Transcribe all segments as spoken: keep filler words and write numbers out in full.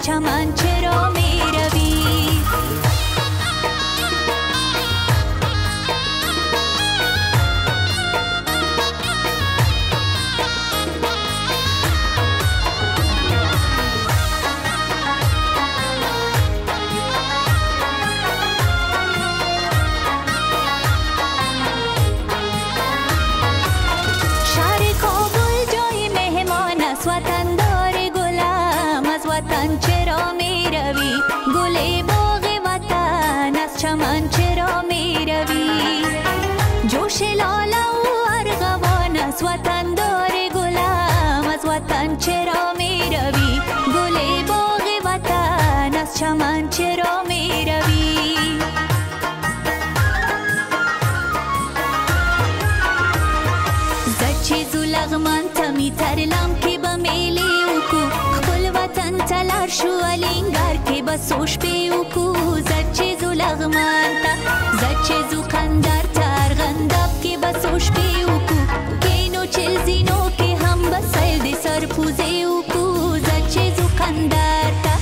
چمن چرا می روی؟ چرا می روی؟ گل باغ وطن از چمن چرا می روی؟ جوش لاله و ارغوان از وطن دار گلم از وطن چرا می روی؟ گل باغ وطن از چمن چرا می روی؟ زد چیز و لغمن تمی ترلم که به میلی اوکو وطن تلار شو الینگار که بسوش بیوکو زد چیزو لغمان تا زد چیزو قندار تار غنداب که بسوش بیوکو کینو چل زینو که هم بسل دی سر پوزه اوکو زد چیزو قندار تا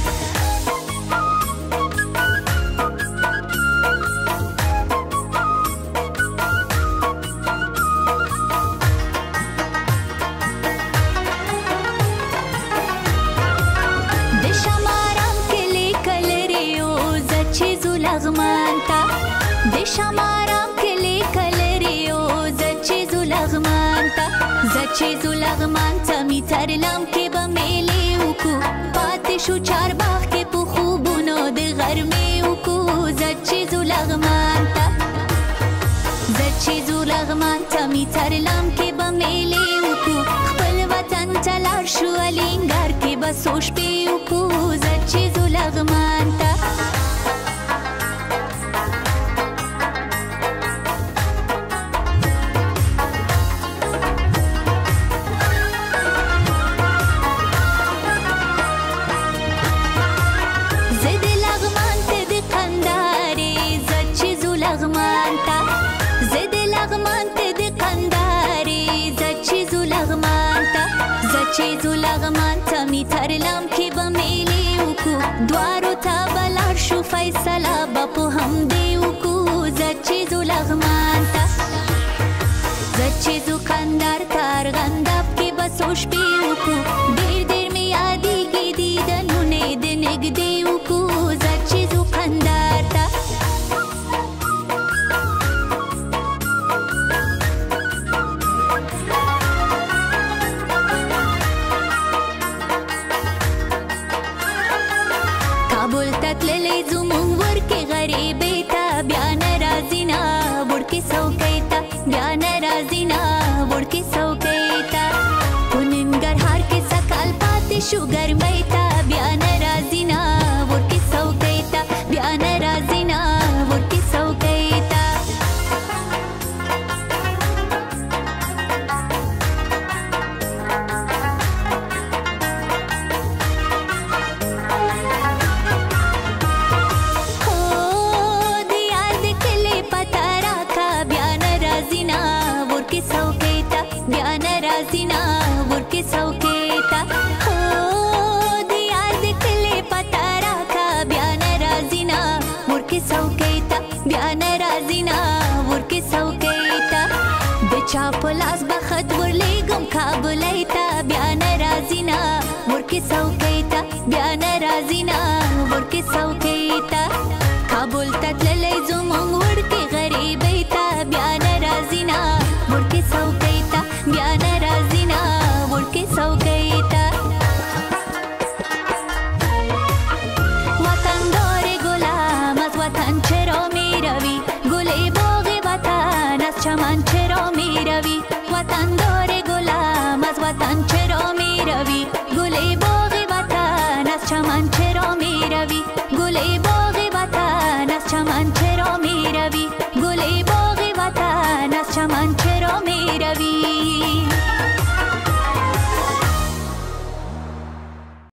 لغمان تا د شمارم کلی کلریو زد چیزو لغمان تا زد چیزو لغمان تا می ترلم که به میلی اوکو پاتی شو چار باغ که پو خوبونو د غرمی اوکو زد چیزو لغمان تا زد چیزو لغمان تا می ترلم که به میلی اوکو خپل وطن تلار شو الینگار که بسوش بی اوکو زد چیزو لغمان تا چیزو لغمان تا می ترلم که به میلی اوکو دوارو تا بلار شو فیصله با پو هم دی اوکو زد چیزو لغمان تا زد چیزو قندار تار غنداب که بسوش بی اوکو دیر دیر می یادی گی دیدنونه دنگ دی اوکو زد چیزو قندار تا تتللی زمون ورکی غریبی تا بیا نرازینا ورکی سوکی تا بیا نرازینا ورکی سوکی تا کننگر هر که سکال پاتی شو گرمی تا بیا نرازینا ورکی سوکی تا بیا نرازینا ورکی سوکی تا بیا نرازینا ورکی سوکیتا خو دیار د کلی پتا راکا بیا نرازینا ورکی سوکیتا بیا نرازینا ورکی سوکیتا د چا پلاس بخت ورلیګم کابلیتا بیا نرازینا ورکی سوکیتا بیا نرازینا ورکی سوکیتا کابل تتللی زمون ورکی غریبیتا بیا نرازینا ورکی سوکیتا بیا نرازینا ورکی سوکیتا وطن دار گلم از وطن چرا می روی گل باغ وطن از چمن چرا می روی وطن دار گلم از وطن چرا می روی گل باغ وطن از چمن چرا می روی گل باغ وطن از چمن چرا